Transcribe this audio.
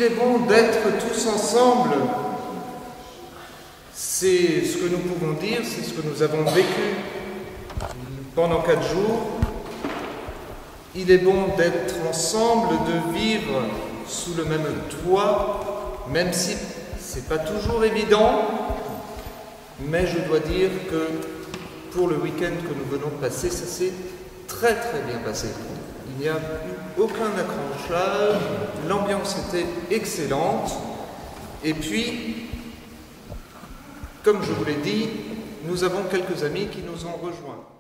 qu'il est bon d'être tous ensemble, c'est ce que nous pouvons dire, c'est ce que nous avons vécu pendant 4 jours. Il est bon d'être ensemble, de vivre sous le même toit, même si ce n'est pas toujours évident, mais je dois dire que pour le week-end que nous venons de passer, ça s'est très bien passé. Il n'y a eu aucun accrochage, l'ambiance était excellente, et puis, comme je vous l'ai dit, nous avons quelques amis qui nous ont rejoints.